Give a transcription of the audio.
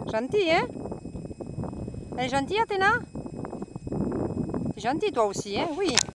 Gentil, hein? Elle est gentille, Athéna? T'es gentille toi aussi, hein? Oui.